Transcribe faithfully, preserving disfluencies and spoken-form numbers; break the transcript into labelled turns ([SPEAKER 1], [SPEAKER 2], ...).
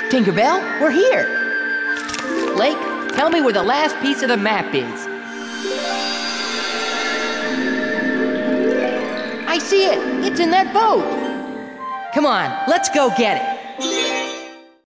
[SPEAKER 1] Tinkerbell, we're here. Blake, tell me where the last piece of the map is. I see it. It's in that boat. Come on, let's go get it.